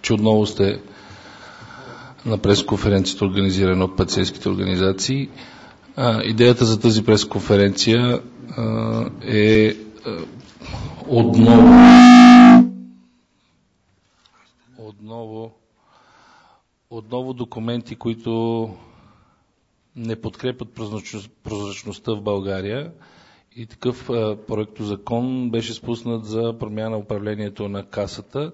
че отново сте на пресконференцията, организирана от пациентските организации. Идеята за тази пресконференция е отново документи, които не подкрепят прозрачността в България, и такъв проектозакон беше спуснат за промяна на управлението на Касата.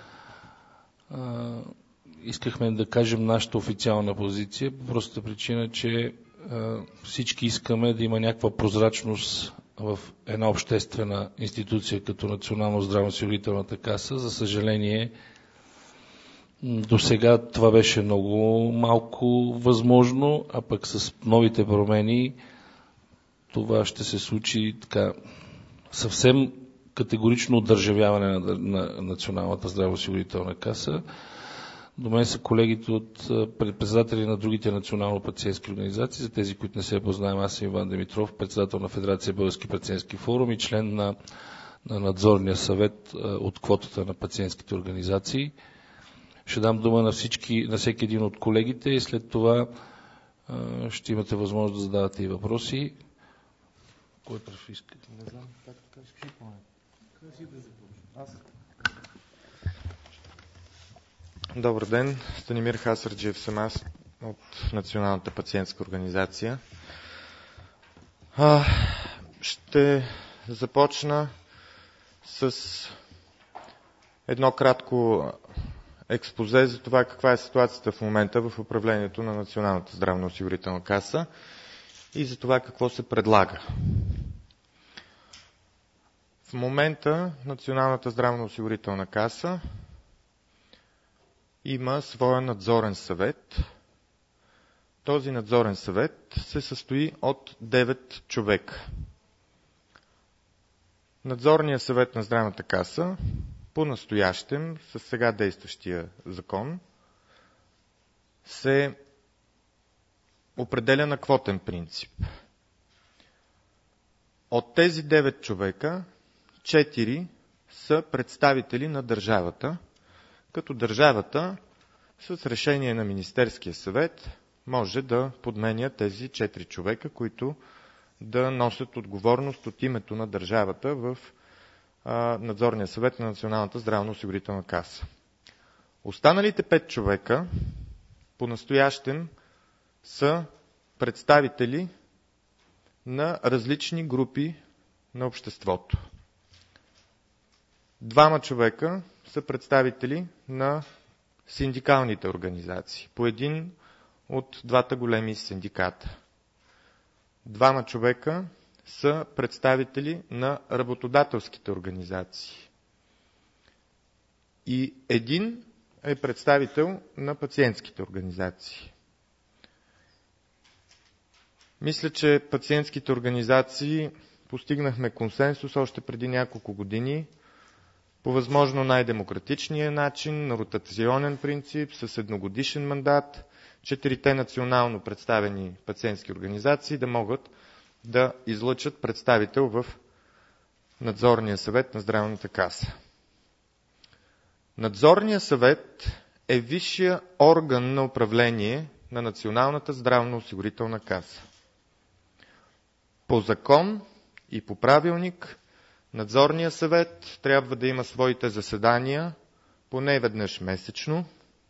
Искахме да кажем нашата официална позиция, по простата причина, че всички искаме да има някаква прозрачност в една обществена институция като Национално здравноосигурителната каса. За съжаление, до сега това беше много малко възможно, а пък с новите промени това ще се случи така съвсем категорично одържавяване на Националната здравноосигурителна каса. До мен са колегите от председатели на другите национално-пациентски организации. За тези, които не се познаем, аз съм Иван Димитров, председател на Федерация Български пациентски форум и член на надзорния съвет от квотата на пациентските организации. Ще дам дума на всеки един от колегите и след това ще имате възможност да задавате и въпроси. Кой пръв иска? Не знам как искаш и Аз. Добър ден, Станимир Хасърджиев съм аз от Националната пациентска организация. Ще започна с едно кратко експозе за това каква е ситуацията в момента в управлението на Националната здравноосигурителна каса и за това какво се предлага. В момента Националната здравноосигурителна каса има своя надзорен съвет. Този надзорен съвет се състои от 9 човека. Надзорният съвет на Здравната каса по-настоящем, с сега действащия закон, се определя на квотен принцип. От тези 9 човека, 4 са представители на държавата, като държавата с решение на Министерския съвет може да подменя тези 4 човека, които да носят отговорност от името на държавата в надзорния съвет на Националната здравноосигурителна каса. Останалите 5 човека по-настоящем са представители на различни групи на обществото. 2 човека са представители на синдикалните организации, по един от 2 големи синдиката. 2 човека са представители на работодателските организации. И 1 е представител на пациентските организации. Мисля, че пациентските организации постигнахме консенсус още преди няколко години по възможно най-демократичния начин, на ротационен принцип, с едногодишен мандат, 4 национално представени пациентски организации да могат да излъчат представител в надзорния съвет на Здравната каса. Надзорният съвет е висшия орган на управление на Националната здравноосигурителна каса. По закон и по правилник надзорният съвет трябва да има своите заседания поне веднъж месечно,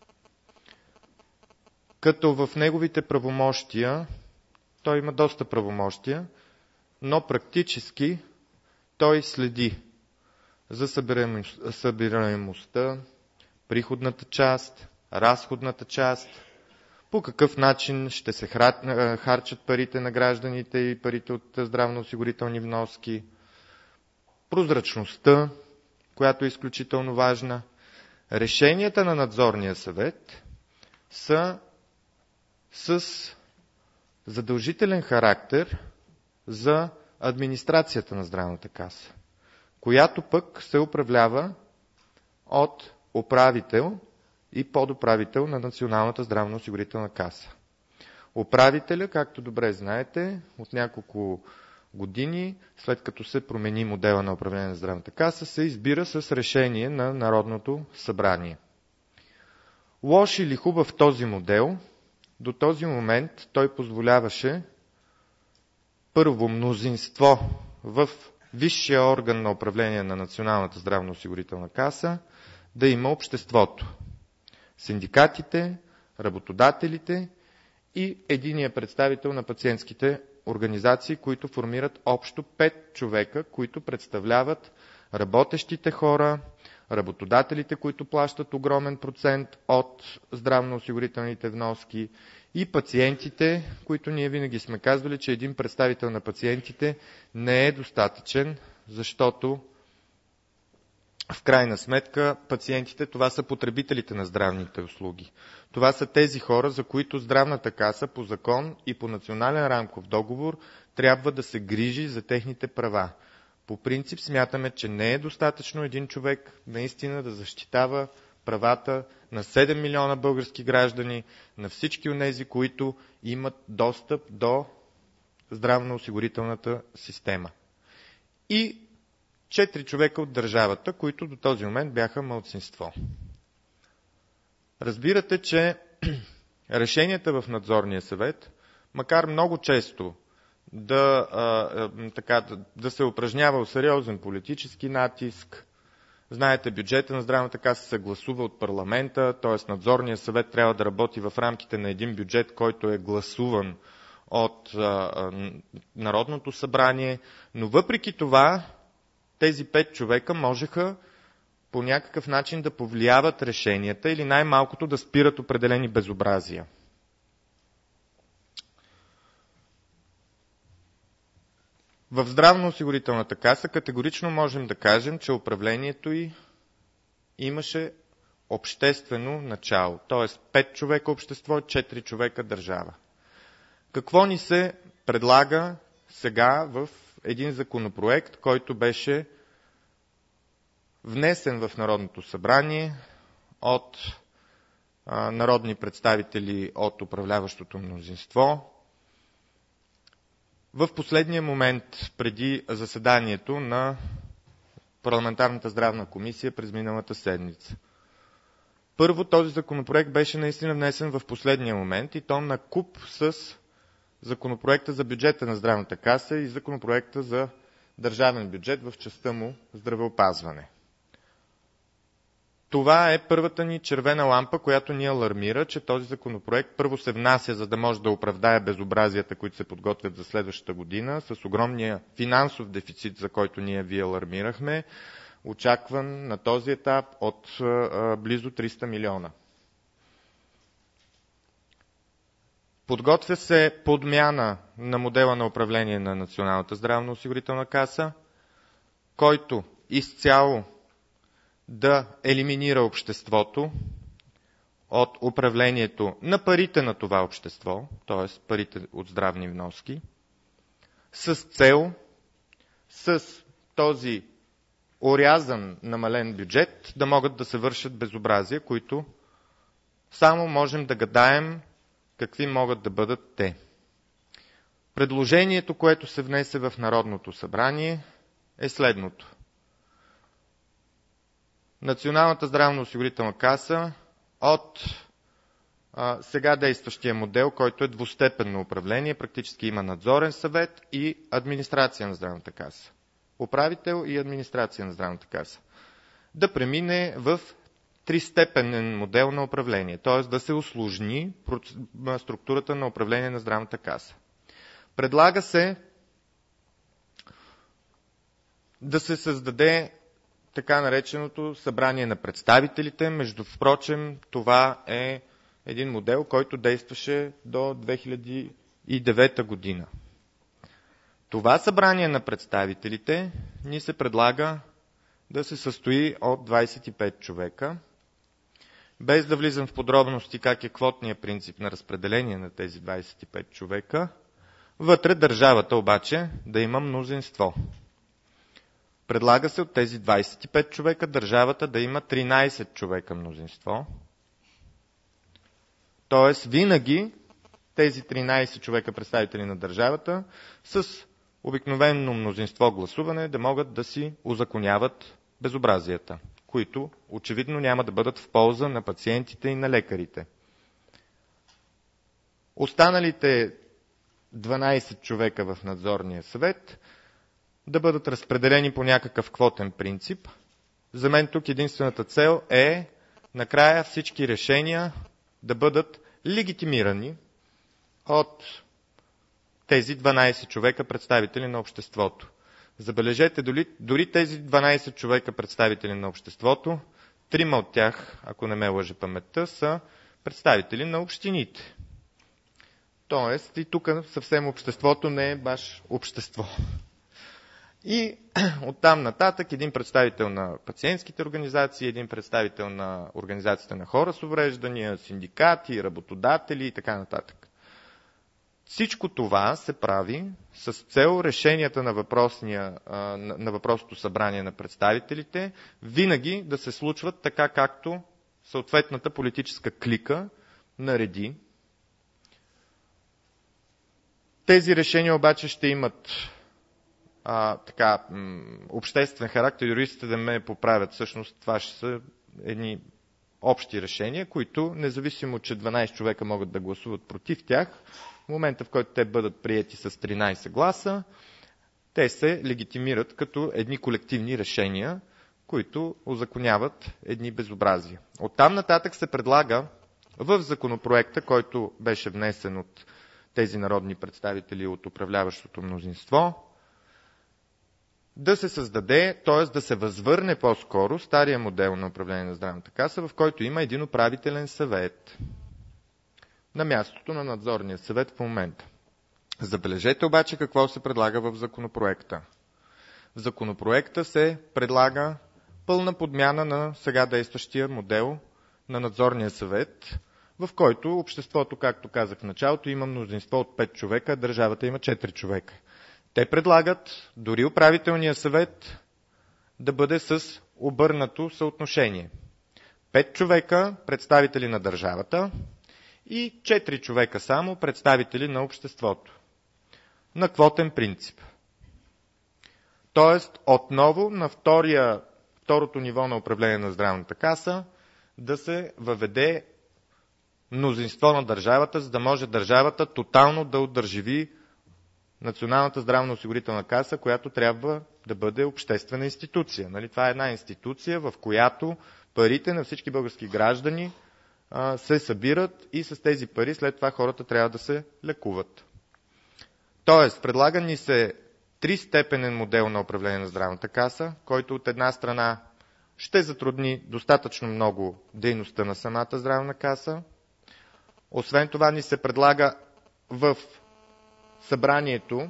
като в неговите правомощия, той има доста правомощия, но практически той следи за събираемостта, приходната част, разходната част, по какъв начин ще се харчат парите на гражданите и парите от здравноосигурителни вноски, прозрачността, която е изключително важна. Решенията на надзорния съвет са с задължителен характер за администрацията на Здравната каса, която пък се управлява от управител и подуправител на Националната здравноосигурителна каса. Управителя, както добре знаете, от няколко години, след като се промени модела на управление на Здравната каса, се избира с решение на Народното събрание. Лош или хубав този модел, до този момент той позволяваше първо мнозинство в висшия орган на управление на Националната здравноосигурителна каса да има обществото. Синдикатите, работодателите и единия представител на пациентските организации, които формират общо 5 човека, които представляват работещите хора, работодателите, които плащат огромен процент от здравноосигурителните вноски и пациентите, които ние винаги сме казвали, че един представител на пациентите не е достатъчен, защото в крайна сметка пациентите това са потребителите на здравните услуги. Това са тези хора, за които здравната каса по закон и по национален рамков договор трябва да се грижи за техните права. По принцип смятаме, че не е достатъчно един човек наистина да защитава правата на 7 милиона български граждани, на всички онези, които имат достъп до здравноосигурителната система. И 4 човека от държавата, които до този момент бяха малцинство. Разбирате, че решенията в надзорния съвет, макар много често да се упражнява сериозен политически натиск, знаете, бюджета на здравната каса се гласува от парламента, т.е. надзорния съвет трябва да работи в рамките на един бюджет, който е гласуван от Народното събрание, но въпреки това тези 5 човека можеха по някакъв начин да повлияват решенията или най-малкото да спират определени безобразия. В здравноосигурителната каса категорично можем да кажем, че управлението й имаше обществено начало, т.е. 5 човека общество, 4 човека държава. Какво ни се предлага сега в един законопроект, който беше внесен в Народното събрание от народни представители от управляващото мнозинство в последния момент преди заседанието на Парламентарната здравна комисия през миналата седмица. Първо, този законопроект беше наистина внесен в последния момент и то накуп с законопроекта за бюджета на здравната каса и законопроекта за държавен бюджет в частта му здравеопазване. Това е първата ни червена лампа, която ни алармира, че този законопроект първо се внася, за да може да оправдае безобразията, които се подготвят за следващата година, с огромния финансов дефицит, за който ние ви алармирахме, очакван на този етап от близо 300 милиона. Подготвя се подмяна на модела на управление на Националната здравноосигурителна каса, който изцяло да елиминира обществото от управлението на парите на това общество, т.е. парите от здравни вноски, с цел, с този орязан, намален бюджет, да могат да се вършат безобразия, които само можем да гадаем какви могат да бъдат те. Предложението, което се внесе в Народното събрание, е следното. Националната здравноосигурителна каса от сега действащия модел, който е двустепенно управление, практически има надзорен съвет и администрация на здравната каса. Управител и администрация на здравната каса. Да премине в тристепенен модел на управление, т.е. да се усложни структурата на управление на здравната каса. Предлага се да се създаде така нареченото събрание на представителите. Между впрочем, това е един модел, който действаше до 2009 година. Това събрание на представителите ни се предлага да се състои от 25 човека. Без да влизам в подробности как е квотният принцип на разпределение на тези 25 човека, вътре държавата обаче да има мнозинство. Предлага се от тези 25 човека държавата да има 13 човека мнозинство. Тоест винаги тези 13 човека представители на държавата с обикновено мнозинство гласуване да могат да си узаконяват безобразията. които очевидно няма да бъдат в полза на пациентите и на лекарите. Останалите 12 човека в надзорния съвет да бъдат разпределени по някакъв квотен принцип. За мен тук единствената цел е накрая всички решения да бъдат легитимирани от тези 12 човека представители на обществото. Забележете, дори тези 12 човека представители на обществото, 3 от тях, ако не ме лъже паметта, са представители на общините. Тоест и тук съвсем обществото не е баш общество. И оттам нататък един представител на пациентските организации, един представител на организацията на хора с увреждания, синдикати, работодатели и така нататък. Всичко това се прави с цел решенията на въпросното събрание на представителите винаги да се случват така, както съответната политическа клика нареди. Тези решения обаче ще имат обществен характер. Юристите да ме поправят. Всъщност това ще са едни общи решения, които, независимо, че 12 човека могат да гласуват против тях, в момента, в който те бъдат приети с 13 гласа, те се легитимират като едни колективни решения, които узаконяват едни безобразия. Оттам нататък се предлага в законопроекта, който беше внесен от тези народни представители от управляващото мнозинство, да се създаде, т.е. да се възвърне по-скоро стария модел на управление на здравната каса, в който има един управителен съвет на мястото на надзорния съвет в момента. Забележете обаче какво се предлага в законопроекта. В законопроекта се предлага пълна подмяна на сега действащия модел на надзорния съвет, в който обществото, както казах в началото, има мнозинство от 5 човека, а държавата има 4 човека. Те предлагат дори управителния съвет да бъде с обърнато съотношение. 5 човека представители на държавата и 4 човека само представители на обществото. На квотен принцип. Тоест, отново на второто ниво на управление на здравната каса да се въведе мнозинство на държавата, за да може държавата тотално да удържави Националната здравноосигурителна каса, която трябва да бъде обществена институция. Нали? Това е една институция, в която парите на всички български граждани се събират и с тези пари след това хората трябва да се лекуват. Тоест, предлага ни се 3-степенен модел на управление на здравната каса, който от една страна ще затрудни достатъчно много дейността на самата здравна каса. Освен това ни се предлага в събранието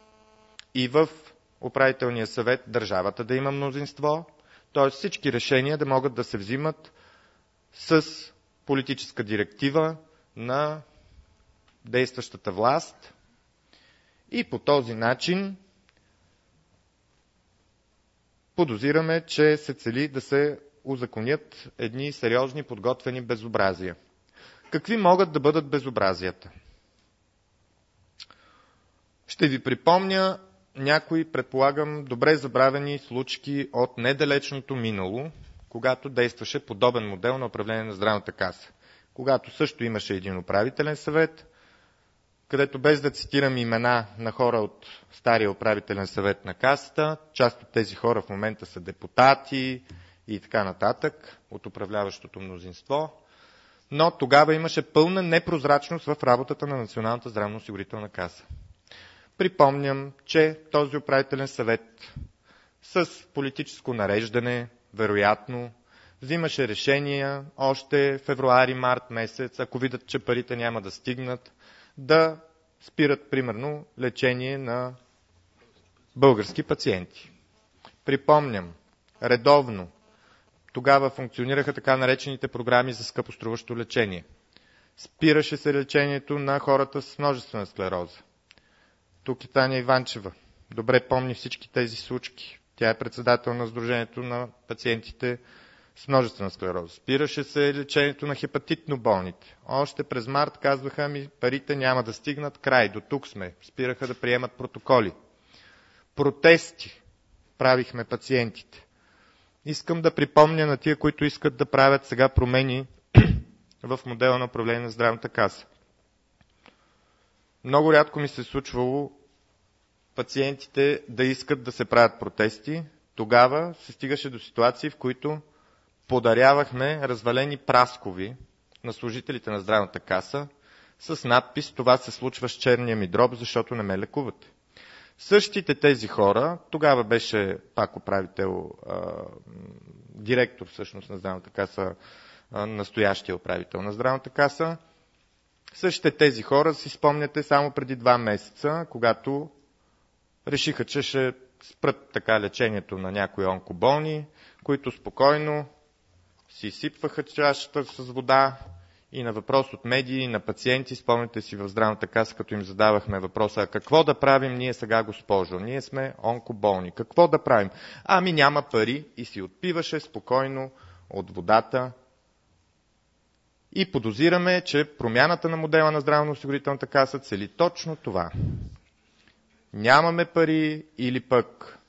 и в управителния съвет държавата да има мнозинство, т.е. всички решения да могат да се взимат с политическа директива на действащата власт и по този начин подозираме, че се цели да се узаконят едни сериозни подготвени безобразия. Какви могат да бъдат безобразията? Ще ви припомня някои, предполагам, добре забравени случки от недалечното минало, когато действаше подобен модел на управление на здравната каса. Когато също имаше един управителен съвет, където без да цитирам имена на хора от стария управителен съвет на касата, част от тези хора в момента са депутати и така нататък от управляващото мнозинство, но тогава имаше пълна непрозрачност в работата на Националната здравноосигурителна каса. Припомням, че този управителен съвет с политическо нареждане, вероятно, взимаше решения още февруари-март месец, ако видят, че парите няма да стигнат, да спират, примерно, лечение на български пациенти. Припомням, редовно, тогава функционираха така наречените програми за скъпоструващо лечение. Спираше се лечението на хората с множествена склероза. Тук е Таня Иванчева. Добре помни всички тези случки. Тя е председател на Сдружението на пациентите с множествена склероза. Спираше се лечението на хепатитно болните. Още през март казваха ми, парите няма да стигнат, край, до тук сме. Спираха да приемат протоколи. Протести правихме пациентите. искам да припомня на тия, които искат да правят сега промени в модела на управление на здравната каса. Много рядко ми се е случвало пациентите да искат да се правят протести. Тогава се стигаше до ситуации, в които подарявахме развалени праскови на служителите на здравната каса с надпис "Това се случва с черния ми дроб, защото не ме лекувате". Същите тези хора, тогава беше пак управител, директор всъщност на здравната каса, настоящия управител на здравната каса, същите тези хора, си спомняте, само преди 2 месеца, когато решиха, че ще спрат така лечението на някои онкоболни, които спокойно си изсипваха чашата с вода и на въпрос от медии, на пациенти, спомняте си в здравната каса, като им задавахме въпроса: какво да правим ние сега, госпожо? Ние сме онкоболни. Какво да правим? Ами няма пари, и си отпиваше спокойно от водата. И подозираме, че промяната на модела на здравноосигурителната каса цели точно това. Нямаме пари или пък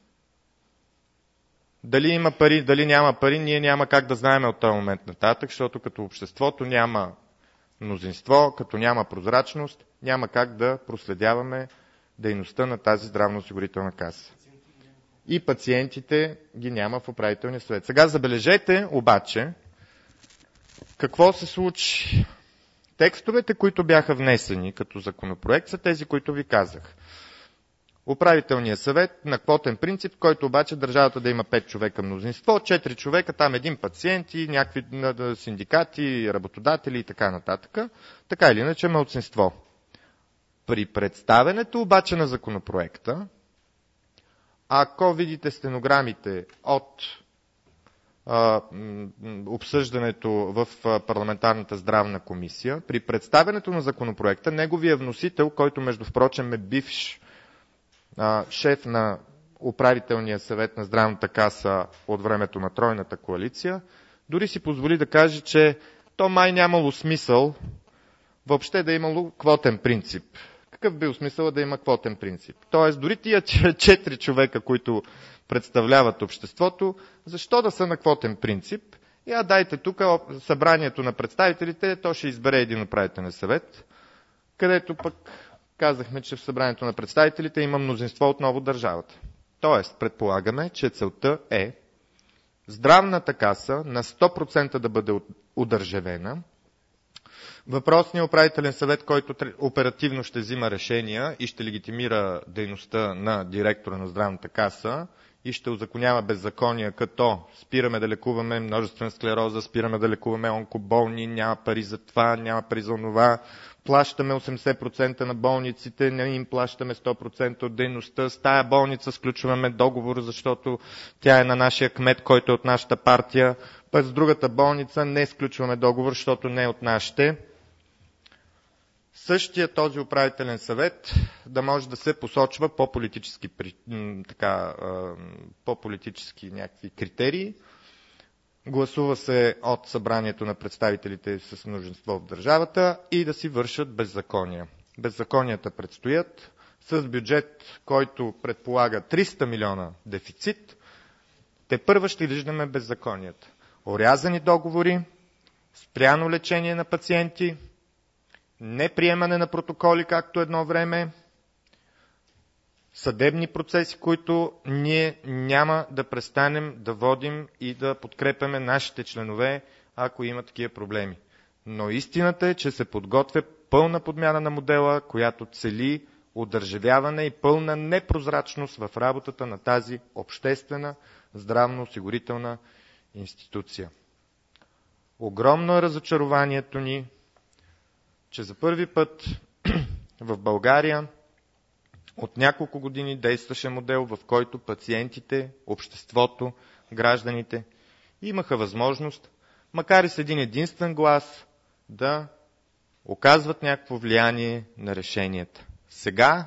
дали има пари, дали няма пари, ние няма как да знаем от този момент нататък, защото като обществото няма мнозинство, като няма прозрачност, няма как да проследяваме дейността на тази здравноосигурителна каса. И пациентите ги няма в управителния съвет. Сега забележете обаче какво се случи. Текстовете, които бяха внесени като законопроект, са тези, които ви казах. Управителният съвет на квотен принцип, в който обаче държавата да има 5 човека мнозинство, 4 човека, там един пациент и някакви синдикати, работодатели и така нататък. Така или иначе малцинство. При представенето обаче на законопроекта, ако видите стенограмите от обсъждането в парламентарната здравна комисия, при представенето на законопроекта, неговия вносител, който между впрочем е бивш шеф на управителния съвет на здравната каса от времето на тройната коалиция, дори си позволи да каже, че то май нямало смисъл въобще да имало квотен принцип. Какъв бил смисъл да има квотен принцип? Тоест, дори тия 4 човека, които представляват обществото, защо да са на квотен принцип? Дайте тук събранието на представителите, то ще избере един управителен съвет, където пък казахме, че в събранието на представителите има мнозинство отново държавата. Тоест, предполагаме, че целта е здравната каса на 100% да бъде удържавена. Въпросният управителен съвет, който оперативно ще взима решения и ще легитимира дейността на директора на здравната каса и ще узаконява беззакония, като спираме да лекуваме множествена склероза, спираме да лекуваме онкоболни, няма пари за това, няма пари за това, плащаме 80% на болниците, не им плащаме 100% от дейността, с тая болница сключваме договор, защото тя е на нашия кмет, който е от нашата партия, пък с другата болница не сключваме договор, защото не е от нашите. Същия този управителен съвет да може да се посочва по политически някакви критерии. Гласува се от събранието на представителите с мнозинство в държавата и да си вършат беззакония. Беззаконията предстоят с бюджет, който предполага 300 милиона дефицит. Тепърва ще виждаме беззаконията. Орязани договори, спряно лечение на пациенти, неприемане на протоколи, както едно време, съдебни процеси, които ние няма да престанем да водим и да подкрепяме нашите членове, ако има такива проблеми. Но истината е, че се подготвя пълна подмяна на модела, която цели одържавяване и пълна непрозрачност в работата на тази обществена здравноосигурителна институция. Огромно е разочарованието ни, че за първи път в България от няколко години действаше модел, в който пациентите, обществото, гражданите имаха възможност, макар и с един единствен глас, да оказват някакво влияние на решенията. Сега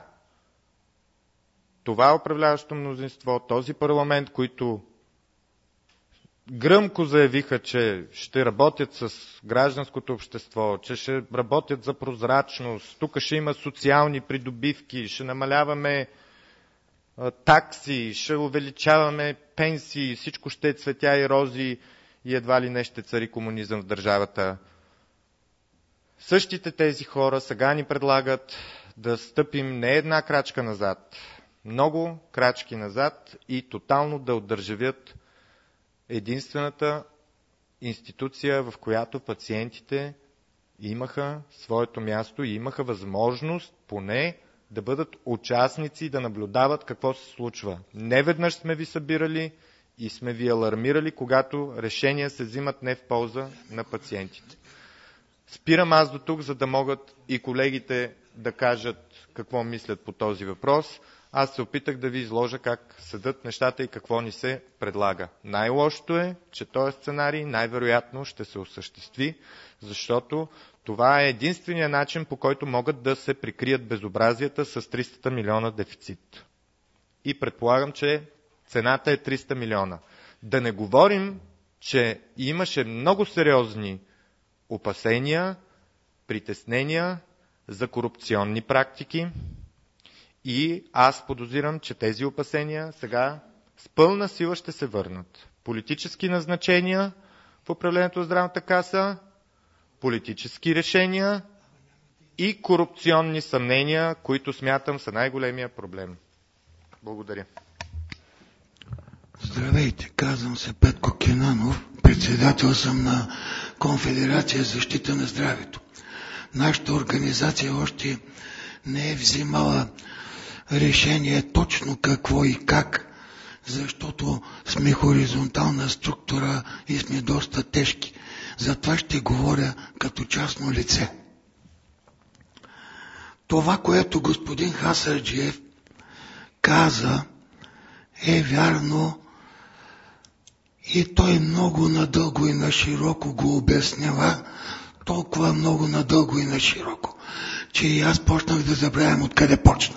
това управляващо мнозинство, този парламент, които гръмко заявиха, че ще работят с гражданското общество, че ще работят за прозрачност, тук ще има социални придобивки, ще намаляваме такси, ще увеличаваме пенсии, всичко ще е цветя и рози и едва ли не ще цари комунизъм в държавата. Същите тези хора сега ни предлагат да стъпим не една крачка назад, много крачки назад и тотално да отдържавят единствената институция, в която пациентите имаха своето място и имаха възможност поне да бъдат участници и да наблюдават какво се случва. Неведнъж сме ви събирали и сме ви алармирали, когато решения се взимат не в полза на пациентите. Спирам аз до тук, за да могат и колегите да кажат какво мислят по този въпрос. Аз се опитах да ви изложа как седат нещата и какво ни се предлага. Най-лошото е, че този сценарий най-вероятно ще се осъществи, защото това е единствения начин, по който могат да се прикрият безобразията с 300 милиона дефицит. И предполагам, че цената е 300 милиона. Да не говорим, че имаше много сериозни опасения, притеснения за корупционни практики и аз подозирам, че тези опасения сега с пълна сила ще се върнат. Политически назначения в управлението на здравната каса, политически решения и корупционни съмнения, които смятам са най-големия проблем. Благодаря. Здравейте, казвам се Петко Кенанов, председател съм на Конфедерация защита на здравето. Нашата организация още не е взимала решение точно какво и как, защото сме хоризонтална структура и сме доста тежки. Затова ще говоря като частно лице. Това, което господин Хасарджиев каза, е вярно и той много надълго и на широко го обяснява, толкова много надълго и на широко, че и аз почнах да забравям откъде почна.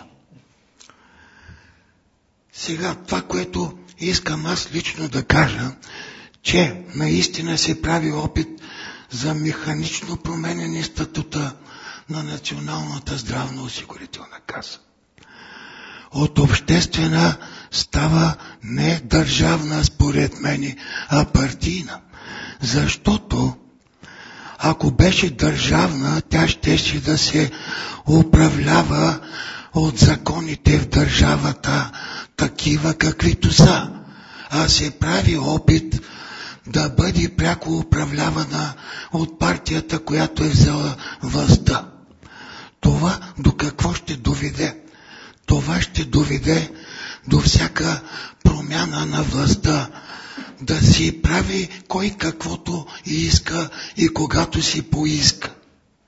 Сега това, което искам аз лично да кажа, че наистина се прави опит за механично променяне статута на Националната здравноосигурителна каса. От обществена става не държавна, според мен, а партийна. Защото ако беше държавна, тя щеше да се управлява от законите в държавата, такива каквито са. А се прави опит да бъде пряко управлявана от партията, която е взела властта. Това до какво ще доведе? Това ще доведе до всяка промяна на властта, да си прави кой каквото иска и когато си поиска.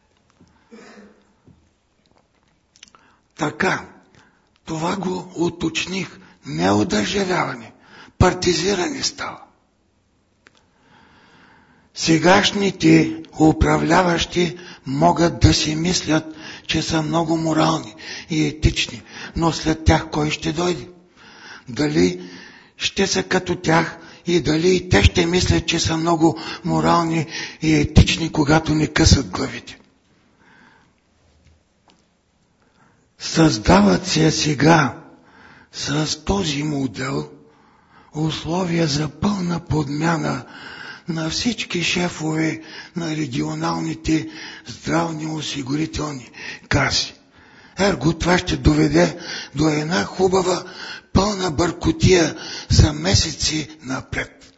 Така, това го уточних. Не одържавяване, партизиране става. Сегашните управляващи могат да си мислят, че са много морални и етични, но след тях кой ще дойде? Дали ще са като тях и дали и те ще мислят, че са много морални и етични, когато не късат главите? Създават се сега с този модел условия за пълна подмяна на всички шефове на регионалните здравни осигурителни каси. Ерго това ще доведе до една хубава пълна бъркотия за месеци напред.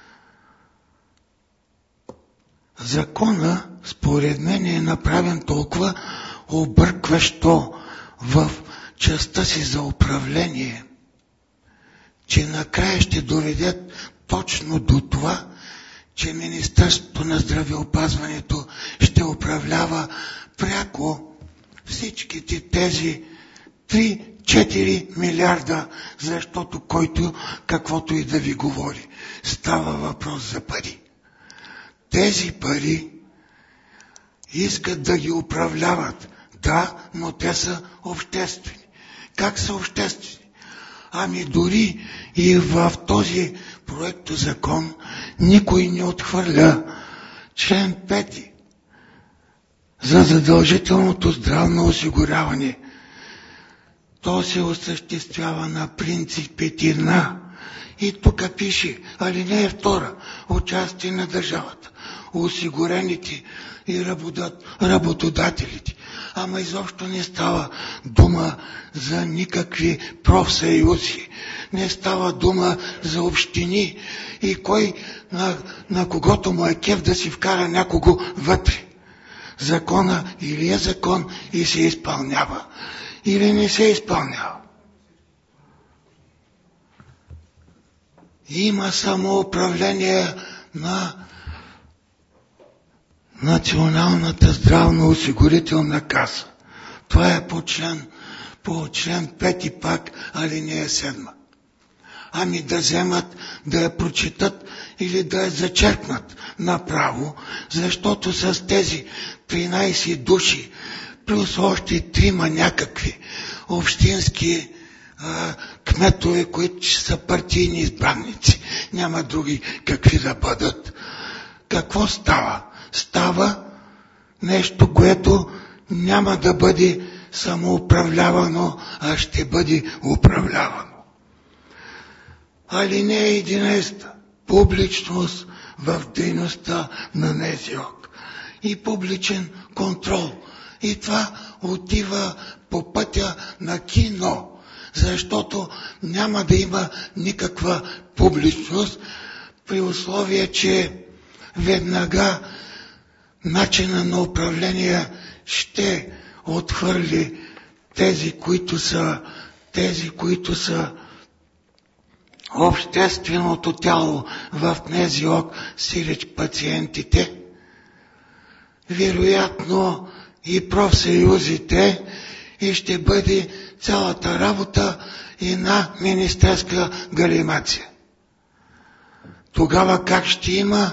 Закона, според мен, е направен толкова объркващо в частта си за управление, че накрая ще доведат точно до това, че Министерството на здравеопазването ще управлява пряко всичките тези 3-4 милиарда, защото който каквото и да ви говори, става въпрос за пари. Тези пари искат да ги управляват. Да, но те са обществени. Как са обществени? Ами дори и в този проектозакон никой не отхвърля член 5 за задължителното здравно осигуряване. То се осъществява на принципите на И тук пише, алинея 2, участие на държавата, осигурените и работодателите. Ама изобщо не става дума за никакви профсъюзи. Не става дума за общини и кой на когото му е кеф да си вкара някого вътре. Закона или е закон и се изпълнява, или не се изпълнява. Има самоуправление на Националната здравноосигурителна каса. Това е по член 5 пак, алинея 7. Ами да вземат, да я прочитат или да я зачеркнат направо, защото с тези 13 души, плюс още 3 някакви общински кметове, които са партийни избранници, няма други какви да бъдат. Какво става? Става нещо, което няма да бъде самоуправлявано, а ще бъде управлявано. Алинея 11. Публичност в дейността на НСОК и публичен контрол. И това отива по пътя на кино, защото няма да има никаква публичност при условие, че веднага начина на управление ще отхвърли тези, които са общественото тяло в НСОК, сиреч пациентите, вероятно и профсъюзите, и ще бъде цялата работа и на министерска галимация. Тогава как ще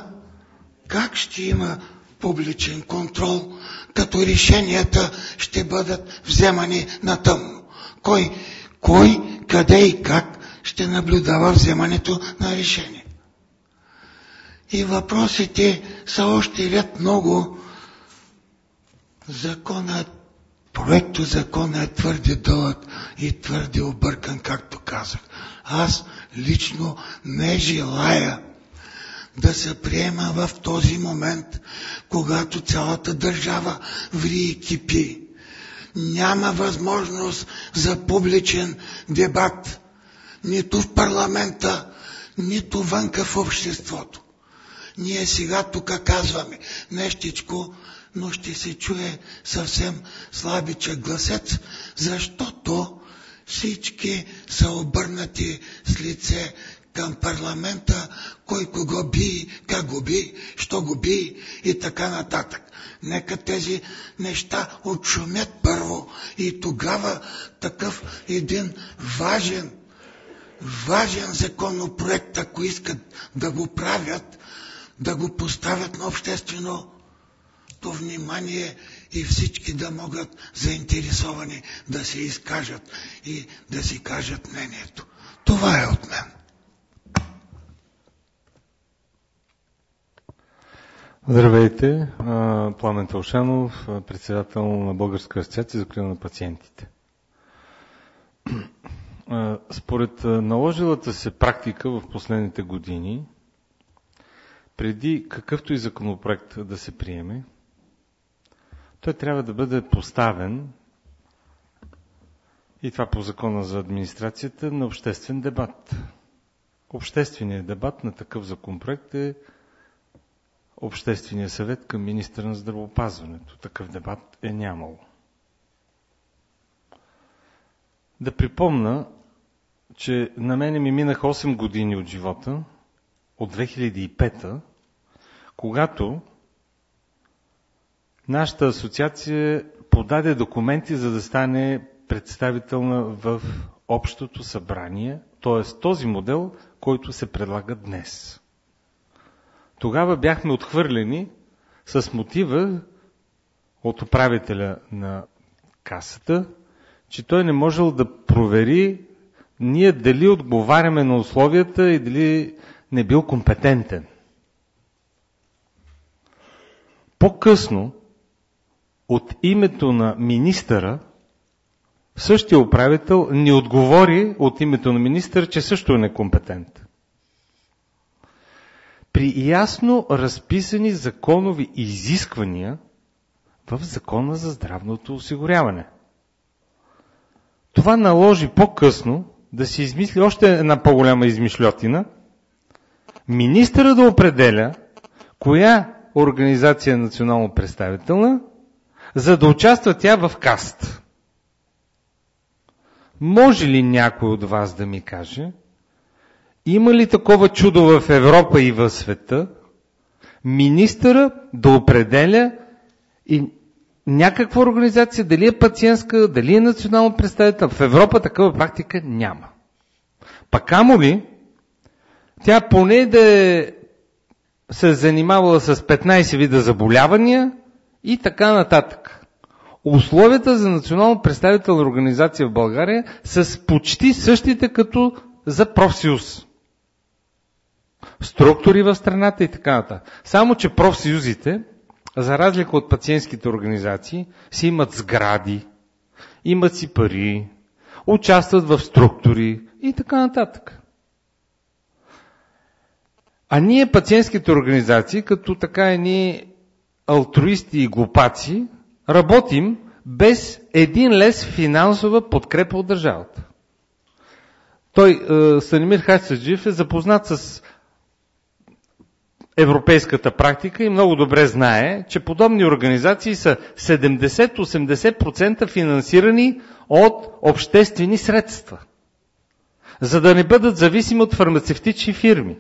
има публичен контрол, като решенията ще бъдат вземани на тъмно? Кой, къде и как ще наблюдава вземането на решение? И въпросите са още ред много. Проектозакона е твърде дълъг и твърде объркан, както казах. Аз лично не желая да се приема в този момент, когато цялата държава ври и кипи. Няма възможност за публичен дебат, нито в парламента, нито вънка в обществото. Ние сега тук казваме нещичко, но ще се чуе съвсем слабичък гласец, защото всички са обърнати с лице към парламента, кой кого би, как го би, що го би и така нататък. Нека тези неща отшумят първо и тогава такъв един важен законопроект, ако искат да го правят, да го поставят на общественото внимание и всички да могат заинтересовани да се изкажат и да си кажат мнението. Това е от мен. Здравейте, Пламен Талшанов, председател на Българска асоциация за закрила на пациентите. Според наложилата се практика в последните години, преди какъвто и законопроект да се приеме, той трябва да бъде поставен, и това по закона за администрацията, на обществен дебат. Общественият дебат на такъв законопроект е Обществения съвет към министъра на здравеопазването. Такъв дебат е нямало. Да припомна, че на мене ми минаха 8 години от живота, от 2005-та, когато нашата асоциация подаде документи, за да стане представителна в общото събрание, т.е. този модел, който се предлага днес. Тогава бяхме отхвърлени с мотива от управителя на касата, че той не можел да провери ние дали отговаряме на условията и дали не бил компетентен. По-късно, от името на министъра, същия управител ни отговори от името на министъра, че също е некомпетентен. при ясно разписани законови изисквания в Закона за здравното осигуряване. Това наложи по-късно да се измисли още една по-голяма измишльотина. Министъра да определя коя организация е национално представителна, за да участва тя в каст. Може ли някой от вас да ми каже, има ли такова чудо в Европа и в света, министъра да определя и някаква организация, дали е пациентска, дали е национално представител? В Европа такава практика няма. Пак камо ли, тя поне да се е занимавала с 15 вида заболявания и така нататък. Условията за национално представителна организация в България са почти същите като за профсъюз. Структури в страната и така нататък. Само че профсъюзите, за разлика от пациентските организации, си имат сгради, имат си пари, участват в структури и така нататък. А ние, пациентските организации, като така едни алтруисти и глупаци, работим без един лес финансова подкрепа от държавата. Станимир Хайсаджиев е запознат с европейската практика и много добре знае, че подобни организации са 70-80% финансирани от обществени средства, за да не бъдат зависими от фармацевтични фирми.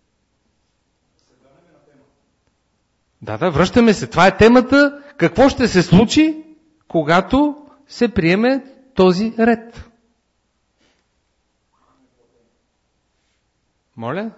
Да, връщаме се. Това е темата. Какво ще се случи, когато се приеме този ред? Моля?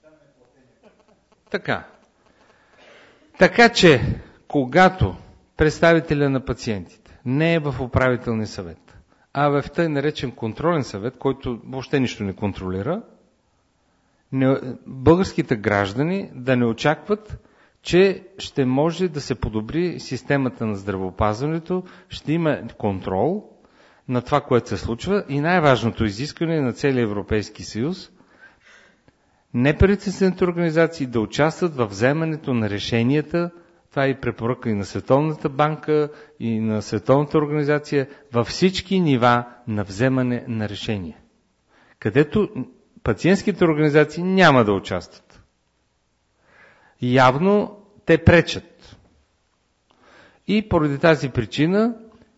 Така че, когато представителя на пациентите не е в управителния съвет, а в тъй наречен контролен съвет, който въобще нищо не контролира, българските граждани да не очакват, че ще може да се подобри системата на здравеопазването, ще има контрол на това, което се случва и най-важното изискване на целия Европейски съюз неправителствените организации да участват в вземането на решенията, това е и препоръка и на Световната банка, и на Световната организация, във всички нива на вземане на решения, където пациентските организации няма да участват. Явно те пречат. И поради тази причина,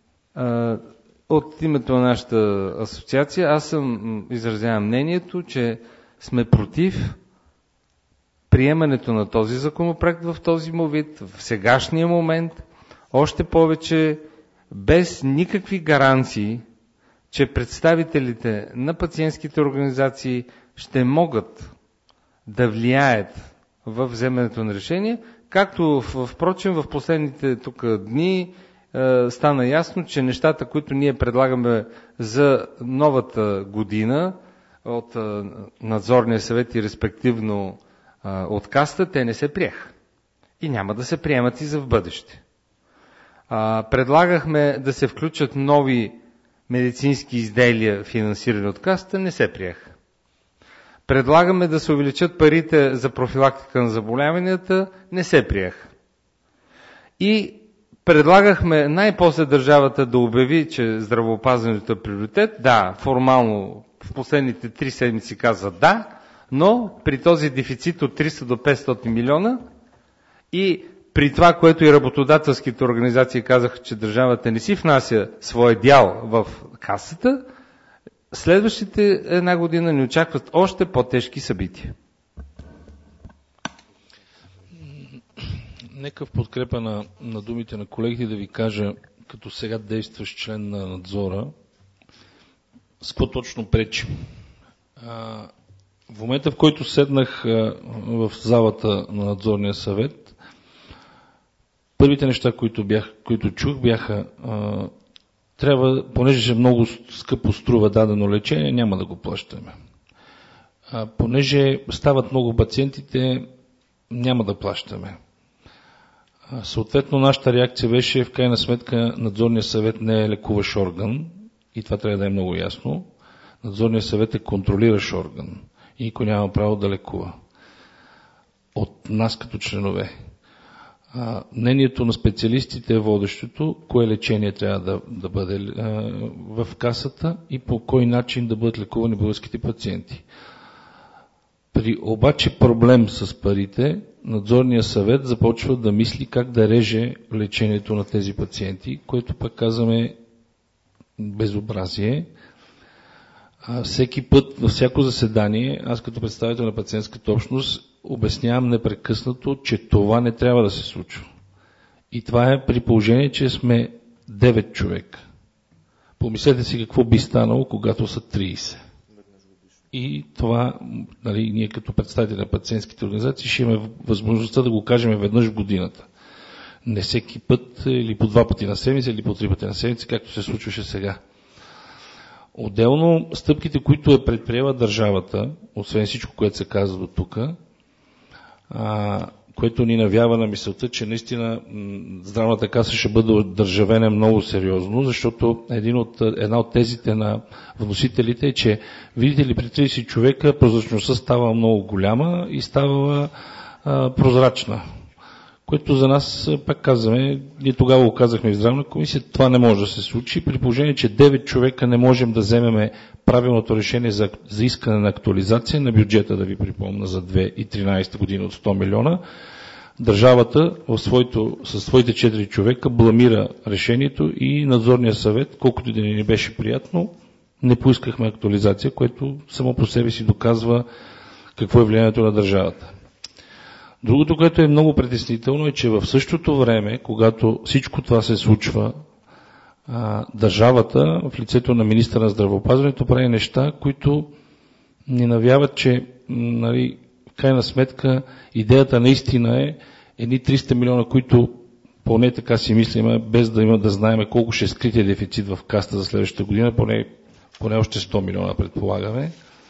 от името на нашата асоциация, аз изразявам мнението, че сме против приемането на този законопроект в този му вид, в сегашния момент, още повече без никакви гаранции, че представителите на пациентските организации ще могат да влияят в вземането на решение, както впрочем в последните дни стана ясно, че нещата, които ние предлагаме за новата година от надзорния съвет и респективно от каста, те не се приеха. И няма да се приемат и за в бъдеще. Предлагахме да се включат нови медицински изделия, финансирани от каста, не се приеха. Предлагаме да се увеличат парите за профилактика на заболяванията, не се приеха. И предлагахме най-после държавата да обяви, че здравеопазването е приоритет. Да, формално в последните 3 седмици каза да, но при този дефицит от 300 до 500 милиона и при това, което и работодателските организации казаха, че държавата не си внася своя дял в касата, следващите една година ни очакват още по-тежки събития. Нека в подкрепа на думите на колегите да ви кажа, като сега действащ член на надзора, с какво точно пречи. В момента, в който седнах в залата на надзорния съвет, първите неща, които чух, бяха трябва, понеже много скъпо струва дадено лечение, няма да го плащаме. Понеже стават много пациентите, няма да плащаме. Съответно, нашата реакция беше, в крайна сметка, надзорният съвет не е лекуващ орган, и това трябва да е много ясно. Надзорният съвет е контролиращ орган и никой няма право да лекува. от нас като членове. Мнението на специалистите е водещото, кое лечение трябва да бъде в касата и по кой начин да бъдат лекувани българските пациенти. При обаче проблем с парите, надзорния съвет започва да мисли как да реже лечението на тези пациенти, което пък казваме безобразие. Всеки път, на всяко заседание, аз като представител на пациентската общност обяснявам непрекъснато, че това не трябва да се случва. И това е при положение, че сме 9 човека. Помислете си какво би станало, когато са 30. И това, нали, ние като представители на пациентските организации ще имаме възможността да го кажем веднъж в годината. Не всеки път, или по 2 пъти на седмица, или по 3 пъти на седмица, както се случваше сега. Отделно, стъпките, които е предприела държавата, освен всичко, което се казва до тук, което ни навява на мисълта, че наистина здравната каса ще бъде държавена много сериозно, защото една от тезите на вносителите е, че видите ли, при 30 човека прозрачността става много голяма и става прозрачна. Което за нас, пак казваме, ние тогава го казахме в здравна комисия, това не може да се случи, при положение, че 9 човека не можем да вземем правилното решение за искане на актуализация на бюджета, да ви припомня, за 2013 година от 100 милиона. Държавата със своите 4 човека бламира решението и надзорния съвет, колкото да ни беше приятно, не поискахме актуализация, което само по себе си доказва какво е влиянието на държавата. Другото, което е много притеснително, е, че в същото време, когато всичко това се случва, държавата в лицето на министъра на здравеопазването прави неща, които ни навяват, че, нали, в крайна сметка идеята наистина е едни 300 милиона, които поне така си мислиме, без да знаем колко ще е скрития дефицит в каста за следващата година, поне още 100 милиона предполагаме,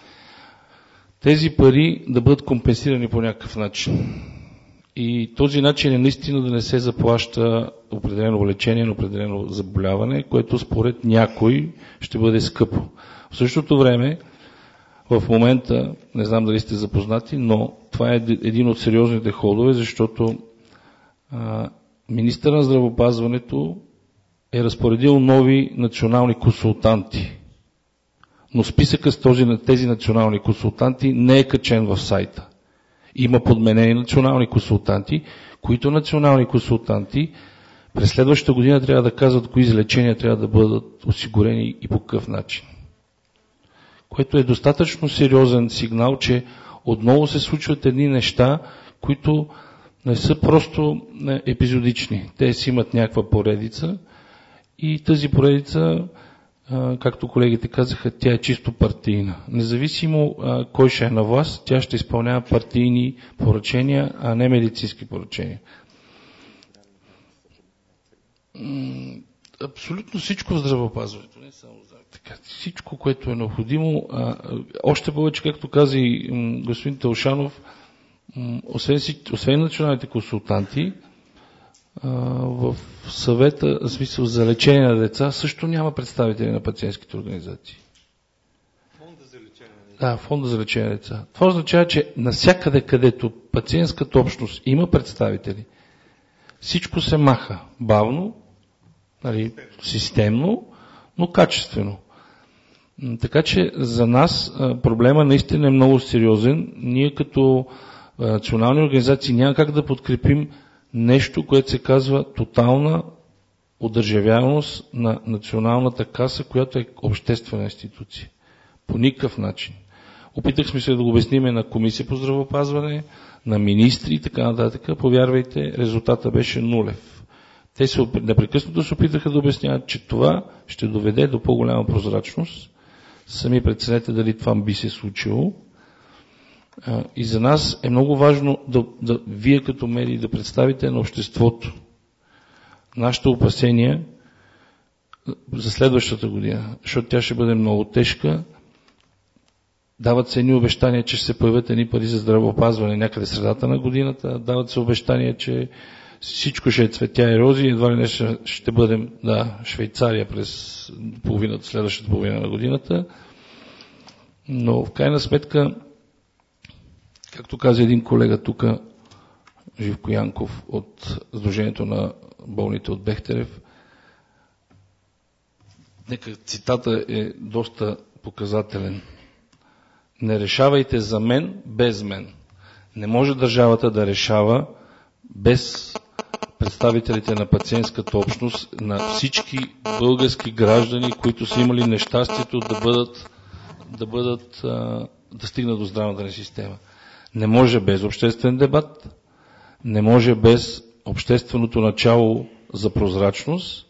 тези пари да бъдат компенсирани по някакъв начин. И този начин е наистина да не се заплаща определено лечение на определено заболяване, което според някой ще бъде скъпо. В същото време, в момента, не знам дали сте запознати, но това е един от сериозните ходове, защото министър на здравеопазването е разпоредил нови национални консултанти. Но списъкът с тези национални консултанти не е качен в сайта. Има подменени национални консултанти, които национални консултанти през следващата година трябва да казват кои излечения трябва да бъдат осигурени и по какъв начин. Което е достатъчно сериозен сигнал, че отново се случват едни неща, които не са просто епизодични. Те си имат някаква поредица и тази поредица, както колегите казаха, тя е чисто партийна. Независимо кой ще е на власт, тя ще изпълнява партийни поръчения, а не медицински поръчения. Абсолютно всичко в здравеопазването, не само така, всичко, което е необходимо, още повече, както каза и господин Талшанов, освен националните консултанти, в съвета, в смисъл за лечение на деца, също няма представители на пациентските организации. Фонда за лечение на деца. Да, фонда за лечение на деца. Това означава, че навсякъде, където пациентската общност има представители, всичко се маха бавно, нали, системно, но качествено. Така че за нас проблема наистина е много сериозен. Ние като национални организации няма как да подкрепим нещо, което се казва тотална одържавяемост на националната каса, която е обществена институция. По никакъв начин. Опитахме се да го обясниме на комисия по здравеопазване, на министри и така нататък. Повярвайте, резултата беше нулев. Те непрекъснато се опитаха да обясняват, че това ще доведе до по-голяма прозрачност. Сами преценете дали това би се случило. И за нас е много важно да вие като медии да представите на обществото нашите опасения за следващата година, защото тя ще бъде много тежка. Дават се едни обещания, че ще се появят едни пари за здравеопазване някъде средата на годината. Дават се обещания, че всичко ще е цветя и рози. Едва ли не ще бъдем Швейцария през следващата половина на годината. Но в крайна сметка, както каза един колега тук, Живко Янков от Сдружението на болните от Бехтерев. Нека цитата е доста показателен. Не решавайте за мен, без мен. Не може държавата да решава без представителите на пациентската общност, на всички български граждани, които са имали нещастието да стигнат до здравната ни система. Не може без обществен дебат, не може без общественото начало за прозрачност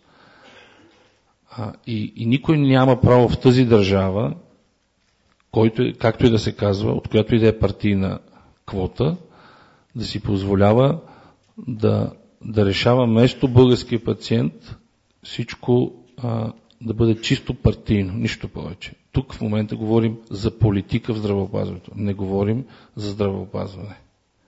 и никой няма право в тази държава, както и да се казва, от която и да е партийна квота, да си позволява да решава вместо българския пациент всичко да бъде чисто партийно, нищо повече. Тук в момента говорим за политика в здравеопазването, не говорим за здравеопазване.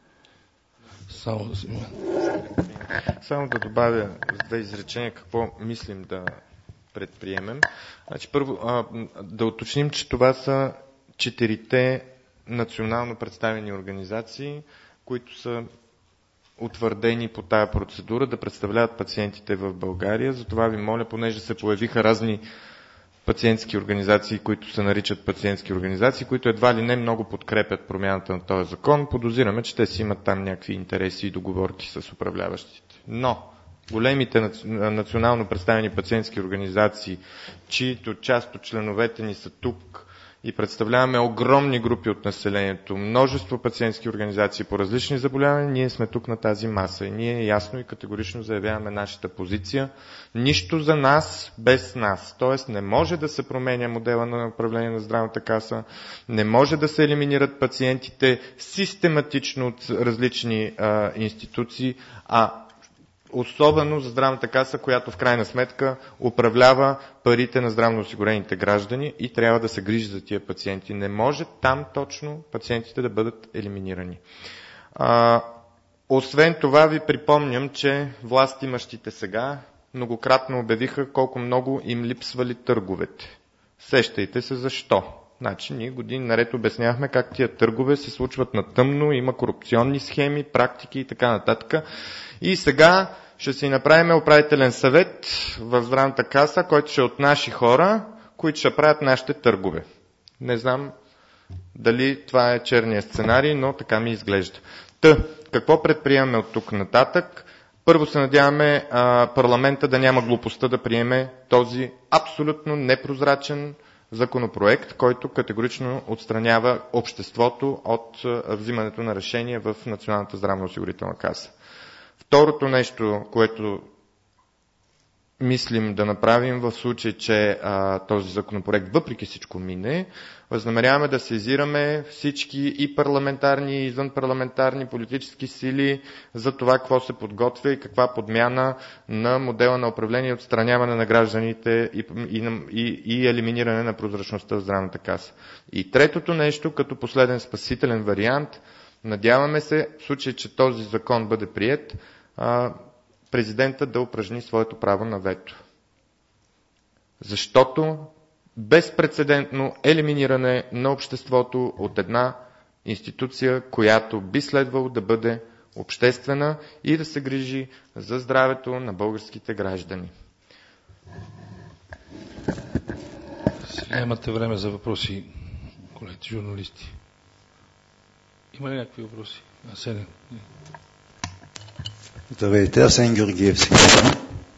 Само да добавя с две изречения какво мислим да предприемем. Значи, първо, да уточним, че това са 4 национално представени организации, които са утвърдени по тая процедура да представляват пациентите в България. Затова ви моля, понеже се появиха разни пациентски организации, които се наричат пациентски организации, които едва ли не много подкрепят промяната на този закон, подозираме, че те си имат там някакви интереси и договорки с управляващите. Но големите национално представени пациентски организации, чието част от членовете ни са тук и представляваме огромни групи от населението, множество пациентски организации по различни заболявания, ние сме тук на тази маса и ние ясно и категорично заявяваме нашата позиция. Нищо за нас без нас. Тоест не може да се променя модела на управление на здравната каса, не може да се елиминират пациентите систематично от различни институции, особено за здравната каса, която в крайна сметка управлява парите на здравноосигурените граждани и трябва да се грижи за тия пациенти. Не може там точно пациентите да бъдат елиминирани. Освен това ви припомням, че властимащите сега многократно обявиха колко много им липсвали търговете. Сещайте се защо. Значи ние години наред обяснявахме как тия търгове се случват на тъмно, има корупционни схеми, практики и така нататък. И сега ще си направим управителен съвет в здравната каса, който ще е от наши хора, които ще правят нашите търгове. Не знам дали това е черният сценарий, но така ми изглежда. Какво предприемаме от тук нататък? Първо се надяваме парламента да няма глупостта да приеме този абсолютно непрозрачен законопроект, който категорично отстранява обществото от взимането на решения в Националната здравноосигурителна каса. Второто нещо, което мислим да направим в случай, че този законопроект въпреки всичко мине, възнамеряваме да сезираме всички и парламентарни, и извънпарламентарни политически сили за това какво се подготвя и каква подмяна на модела на управление и отстраняване на гражданите и елиминиране на прозрачността в здравната каса. И третото нещо, като последен спасителен вариант, надяваме се, в случай, че този закон бъде приет, президента да упражни своето право на вето. Защото безпрецедентно елиминиране на обществото от една институция, която би следвало да бъде обществена и да се грижи за здравето на българските граждани. Сега имате време за въпроси, колегите журналисти. Има ли някакви въпроси? Седем. Здравейте, Асен Георгиев се казвам.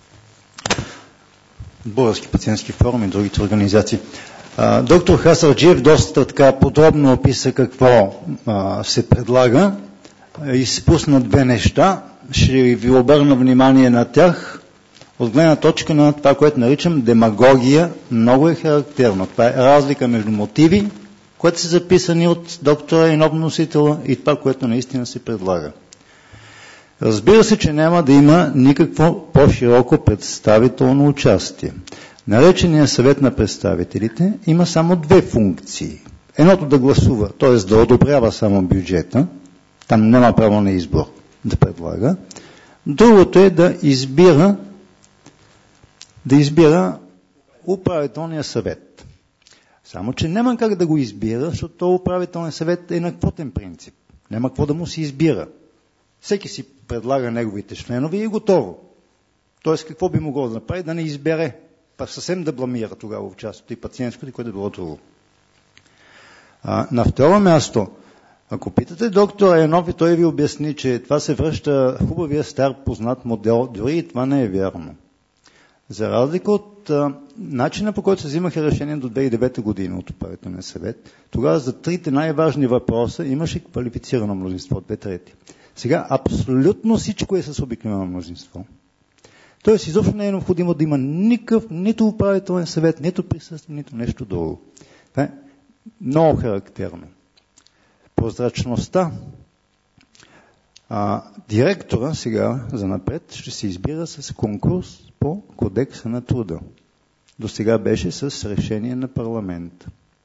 Български пациентски форум и другите организации. Доктор Хасарджиев доста така подробно описа какво се предлага и спусна 2 неща. Ще ви обърна внимание на тях. От гледна точка на това, което наричам демагогия, много е характерно. Това е разлика между мотиви, които са записани от доктора и носителя, и това, което наистина се предлага. Разбира се, че няма да има никакво по-широко представително участие. Наречения съвет на представителите има само 2 функции. Едното да гласува, т.е. да одобрява само бюджета, там няма право на избор да предлага. Другото е да избира управителния съвет. Само, че няма как да го избира, защото управителният съвет е на квотен принцип. Няма какво да му се избира. Всеки си предлага неговите членове и е готово. Тоест, какво би могло да направи? Да не избере. Съвсем да бламира тогава в частното и пациентското, и което е било друго. На второ място, ако питате доктор Енов и той ви обясни, че това се връща хубавия стар познат модел, дори и това не е вярно. За разлика от начина, по който се взимаха решения до 2009 година от управителния съвет, тогава за трите най-важни въпроса имаше квалифицирано мнозинство, 2/3. Сега абсолютно всичко е с обикновено мнозинство. Тоест изобщо не е необходимо да има никакъв, нито управителен съвет, нито присъствие, нито нещо друго. Това е много характерно. Прозрачността. Директора сега, за напред, ще се избира с конкурс по Кодекса на труда. До сега беше с решение на парламента.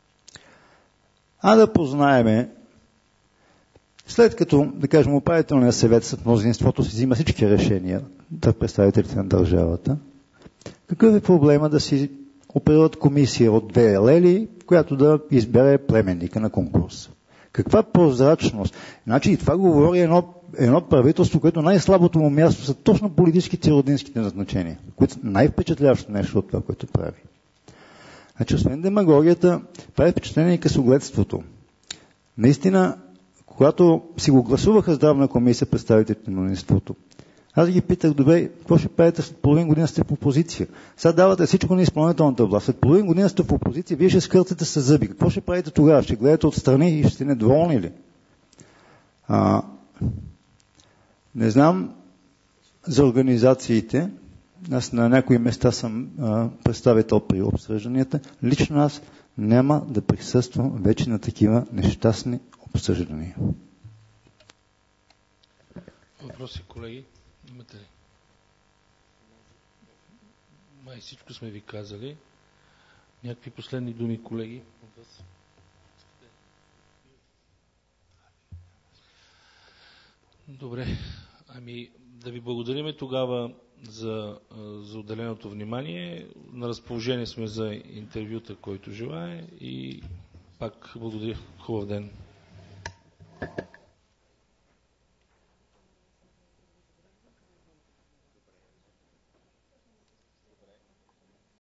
Да познаеме, след като, да кажем, управителният съвет с мнозинството си взима всички решения да представителите на държавата, какъв е проблема да си оперират комисия от 2 лели, която да избере племенника на конкурса? Каква прозрачност? Значи и това говори едно правителство, което най-слабото му място са точно политическите и родинските назначения, които най-впечатляващо нещо от това, което прави. Значи, освен демагогията, прави впечатление и късогледството. Наистина, когато си го гласуваха здравна комисия представителите на мнозинството, аз ги питах, добре, какво ще правите след половин година сте в опозиция? Сега давате всичко на изпълнителната власт. След половин година сте в опозиция, вие ще скърцате с зъби. Какво ще правите тогава? Ще гледате отстрани и ще сте недоволни ли? Не знам за организациите. Аз на някои места съм представител при обсъжданията. Лично аз няма да присъствам вече на такива нещастни обсъждания. Въпроси, колеги? Имате ли? Май всичко сме ви казали. Някакви последни думи, колеги? Добре. Да ви благодариме тогава за отделеното внимание. На разположение сме за интервюта, който желае, и пак благодаря. Хубав ден.